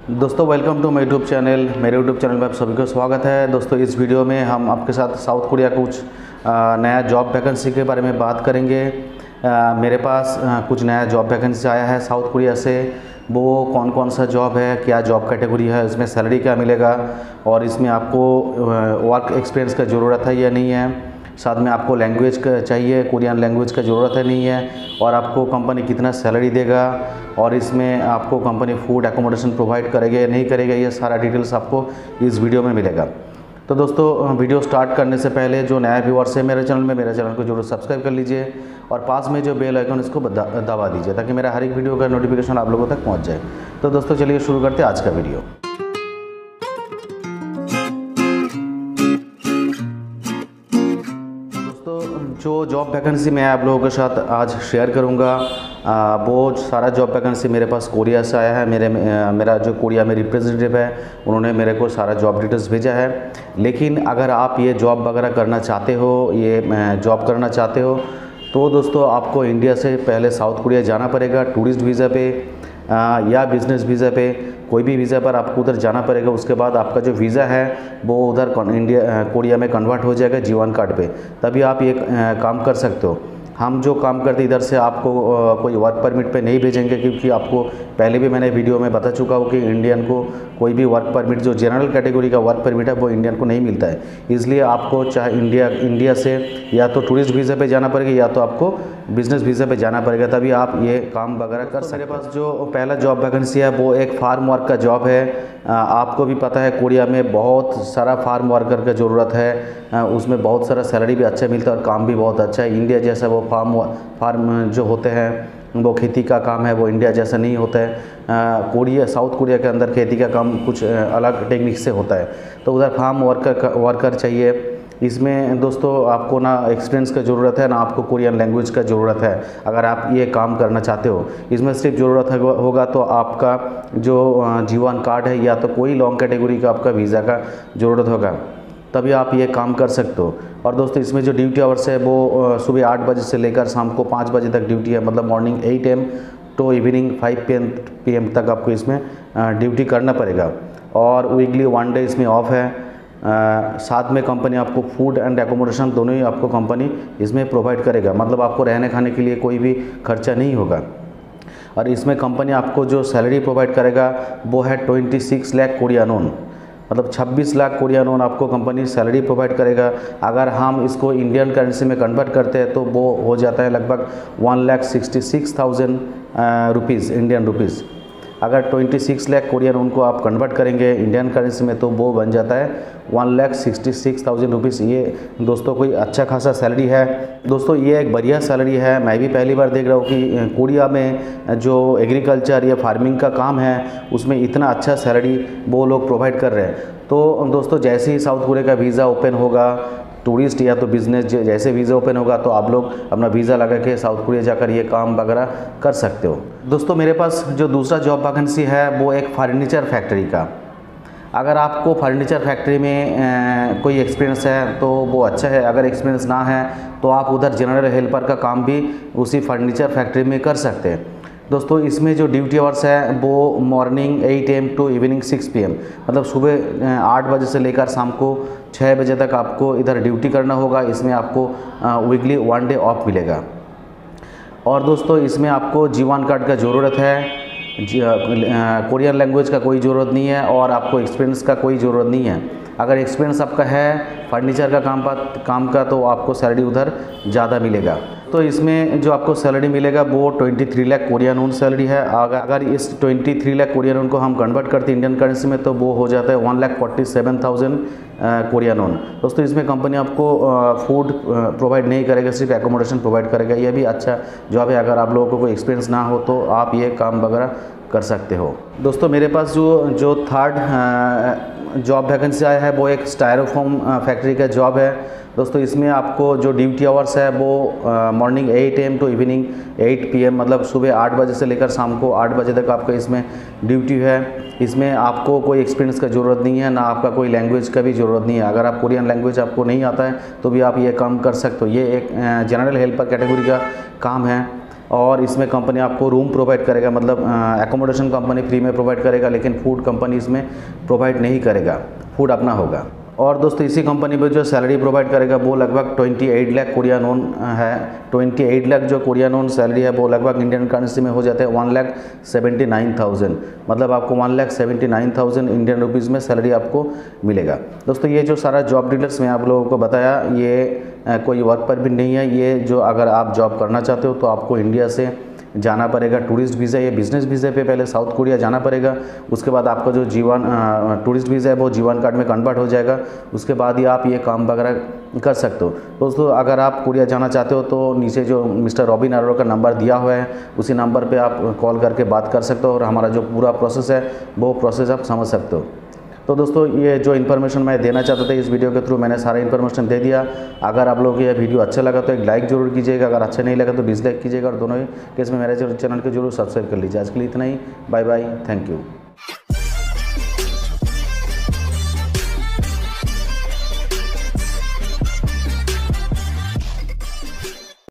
दोस्तों welcome to my YouTube channel. मेरे YouTube channel में आप सभी को स्वागत है। दोस्तों इस वीडियो में हम आपके साथ साउथ कोरिया कुछ नया जॉब वैकेंसी के बारे में बात करेंगे। मेरे पास कुछ नया जॉब वैकेंसी आया है साउथ कोरिया से। वो कौन कौन सा जॉब है, क्या जॉब कैटेगरी है, इसमें सैलरी क्या मिलेगा और इसमें आपको वर्क एक्सपीरियंस का ज़रूरत है या नहीं है, साथ में आपको लैंग्वेज का चाहिए, कोरियन लैंग्वेज का ज़रूरत है नहीं है, और आपको कंपनी कितना सैलरी देगा और इसमें आपको कंपनी फूड एकोमोडेशन प्रोवाइड करेगा या नहीं करेगा, ये सारा डिटेल्स आपको इस वीडियो में मिलेगा। तो दोस्तों वीडियो स्टार्ट करने से पहले जो नया व्यूअर्स है मेरे चैनल को जरूर सब्सक्राइब कर लीजिए और पास में जो बेल आइकन इसको दबा दीजिए ताकि मेरा हर एक वीडियो का नोटिफिकेशन आप लोगों तक पहुँच जाए। तो दोस्तों चलिए शुरू करते हैं आज का वीडियो। जो जॉब वैकेंसी मैं आप लोगों के साथ आज शेयर करूंगा वो सारा जॉब वैकेंसी मेरे पास कोरिया से आया है। मेरा जो कोरिया में रिप्रेजेंटेटिव है उन्होंने मेरे को सारा जॉब डिटेल्स भेजा है। लेकिन अगर आप ये जॉब वगैरह करना चाहते हो, ये जॉब करना चाहते हो, तो दोस्तों आपको इंडिया से पहले साउथ कोरिया जाना पड़ेगा टूरिस्ट वीज़ा पे या बिज़नेस वीज़ा पे, कोई भी वीज़ा पर आपको उधर जाना पड़ेगा। उसके बाद आपका जो वीज़ा है वो उधर कोरिया में कन्वर्ट हो जाएगा G1 कार्ड पे, तभी आप ये काम कर सकते हो। हम जो काम करते इधर से आपको कोई वर्क परमिट पे नहीं भेजेंगे, क्योंकि आपको पहले भी मैंने वीडियो में बता चुका हूँ कि इंडियन को कोई भी वर्क परमिट, जो जनरल कैटेगरी का वर्क परमिट है वो इंडियन को नहीं मिलता है। इसलिए आपको चाहे इंडिया से या तो टूरिस्ट वीज़ा पे जाना पड़ेगा या तो आपको बिज़नेस वीज़ा पे जाना पड़ेगा, तभी आप ये काम वगैरह कर सकते हैं। मेरे पास जो पहला जॉब वैकेंसी है वो एक फार्म वर्क का जॉब है। आपको भी पता है कोरिया में बहुत सारा फार्म वर्कर का ज़रूरत है, उसमें बहुत सारा सैलरी भी अच्छा मिलता है और काम भी बहुत अच्छा है। इंडिया जैसा वो फार्म जो होते हैं वो खेती का काम है, वो इंडिया जैसा नहीं होता है। साउथ कोरिया के अंदर खेती का काम कुछ अलग टेक्निक से होता है, तो उधर फार्म वर्कर चाहिए। इसमें दोस्तों आपको ना एक्सपीरियंस का ज़रूरत है, ना आपको कोरियन लैंग्वेज का ज़रूरत है। अगर आप ये काम करना चाहते हो, इसमें सिर्फ ज़रूरत होगा तो आपका जो G1 कार्ड है या तो कोई लॉन्ग कैटेगरी का आपका वीज़ा का ज़रूरत होगा, तभी आप ये काम कर सकते हो। और दोस्तों इसमें जो ड्यूटी आवर्स है वो सुबह 8 बजे से लेकर शाम को 5 बजे तक ड्यूटी है, मतलब morning 8 AM to evening 5 PM तक आपको इसमें ड्यूटी करना पड़ेगा। और वीकली 1 डे इसमें ऑफ है। साथ में कंपनी आपको फूड एंड एकोमोडेशन दोनों ही आपको कंपनी इसमें प्रोवाइड करेगा, मतलब आपको रहने खाने के लिए कोई भी खर्चा नहीं होगा। और इसमें कंपनी आपको जो सैलरी प्रोवाइड करेगा वो है 26 लाख कोरियन वॉन, मतलब 26 लाख कोरियन वॉन आपको कंपनी सैलरी प्रोवाइड करेगा। अगर हम इसको इंडियन करेंसी में कन्वर्ट करते हैं तो वो हो जाता है लगभग 1,66,000 रुपीज़, इंडियन रुपीज़। अगर 26 लाख कोरियन उनको आप कन्वर्ट करेंगे इंडियन करेंसी में तो वो बन जाता है 1,66,000 रुपीज़। ये दोस्तों कोई अच्छा खासा सैलरी है। दोस्तों ये एक बढ़िया सैलरी है। मैं भी पहली बार देख रहा हूँ कि कोरिया में जो एग्रीकल्चर या फार्मिंग का काम है उसमें इतना अच्छा सैलरी वो लोग प्रोवाइड कर रहे हैं। तो दोस्तों जैसे ही साउथ कोरिया का वीज़ा ओपन होगा, टूरिस्ट या तो बिज़नेस जैसे वीज़ा ओपन होगा, तो आप लोग अपना वीज़ा लगा के साउथ कोरिया जाकर ये काम वगैरह कर सकते हो। दोस्तों मेरे पास जो दूसरा जॉब वैकेंसी है वो एक फर्नीचर फैक्ट्री का। अगर आपको फर्नीचर फैक्ट्री में कोई एक्सपीरियंस है तो वो अच्छा है, अगर एक्सपीरियंस ना है तो आप उधर जनरल हेल्पर का काम भी उसी फर्नीचर फैक्ट्री में कर सकते हैं। दोस्तों इसमें जो ड्यूटी आवर्स है वो morning 8 AM to evening 6 PM, मतलब सुबह 8 बजे से लेकर शाम को 6 बजे तक आपको इधर ड्यूटी करना होगा। इसमें आपको वीकली 1 डे ऑफ मिलेगा। और दोस्तों इसमें आपको G1 कार्ड का ज़रूरत है, कोरियन लैंग्वेज का कोई ज़रूरत नहीं है और आपको एक्सपीरियंस का कोई ज़रूरत नहीं है। अगर एक्सपीरियंस आपका है फर्नीचर का काम का तो आपको सैलरी उधर ज़्यादा मिलेगा। तो इसमें जो आपको सैलरी मिलेगा वो 23 लाख कोरियन वॉन सैलरी है। अगर इस 23 लाख कोरियन वॉन को हम कन्वर्ट करते हैं इंडियन करेंसी में तो वो हो जाता है 1,47,000 कोरियन वॉन। दोस्तों इसमें कंपनी आपको फूड प्रोवाइड नहीं करेगा, सिर्फ एकोमोडेशन प्रोवाइड करेगा। यह भी अच्छा जॉब है। अगर आप लोगों को कोई एक्सपीरियंस ना हो तो आप ये काम वगैरह कर सकते हो। दोस्तों मेरे पास जो थर्ड जॉब वैकेंसी आया है वो एक स्टायरोफोम फैक्ट्री का जॉब है। दोस्तों इसमें आपको जो ड्यूटी आवर्स है वो morning 8 AM to evening 8 PM, मतलब सुबह 8 बजे से लेकर शाम को 8 बजे तक आपका इसमें ड्यूटी है। इसमें आपको कोई एक्सपीरियंस का ज़रूरत नहीं है, ना आपका कोई लैंग्वेज का भी ज़रूरत नहीं है। अगर आप कोरियन लैंग्वेज आपको नहीं आता है तो भी आप ये काम कर सकते हो। ये एक जनरल हेल्पर कैटेगरी का काम है। और इसमें कंपनी आपको रूम प्रोवाइड करेगा, मतलब एकोमोडेशन कंपनी फ्री में प्रोवाइड करेगा, लेकिन फूड कंपनी इसमें प्रोवाइड नहीं करेगा, फूड अपना होगा। और दोस्तों इसी कंपनी में जो सैलरी प्रोवाइड करेगा वो लगभग 28 लाख कोरियन वॉन है। 28 लाख जो कोरियन वॉन सैलरी है वो लगभग इंडियन करेंसी में हो जाते हैं 1,79,000, मतलब आपको 1,79,000 इंडियन रुपीज़ में सैलरी आपको मिलेगा। दोस्तों ये जो सारा जॉब डिटेल्स मैं आप लोगों को बताया, ये कोई वर्क परमिट नहीं है। ये जो अगर आप जॉब करना चाहते हो तो आपको इंडिया से जाना पड़ेगा टूरिस्ट वीज़ा या बिज़नेस वीज़े पे पहले साउथ कोरिया जाना पड़ेगा। उसके बाद आपका जो जीवन टूरिस्ट वीज़ा है वो जीवन कार्ड में कन्वर्ट हो जाएगा। उसके बाद ही आप ये काम वगैरह कर सकते हो। दोस्तों अगर आप कोरिया जाना चाहते हो तो नीचे जो मिस्टर रॉबिन अरोरा का नंबर दिया हुआ है उसी नंबर पे आप कॉल करके बात कर सकते हो और हमारा जो पूरा प्रोसेस है वो प्रोसेस आप समझ सकते हो। तो दोस्तों ये जो इन्फॉर्मेशन मैं देना चाहता था इस वीडियो के थ्रू मैंने सारा इन्फॉर्मेशन दे दिया। अगर आप लोगों को यह वीडियो अच्छा लगा तो एक लाइक जरूर कीजिएगा, अगर अच्छा नहीं लगा तो डिसलाइक कीजिएगा, और दोनों ही केस में मेरे चैनल को जरूर सब्सक्राइब कर लीजिए। आज के लिए इतना ही, बाय बाय, थैंक यू।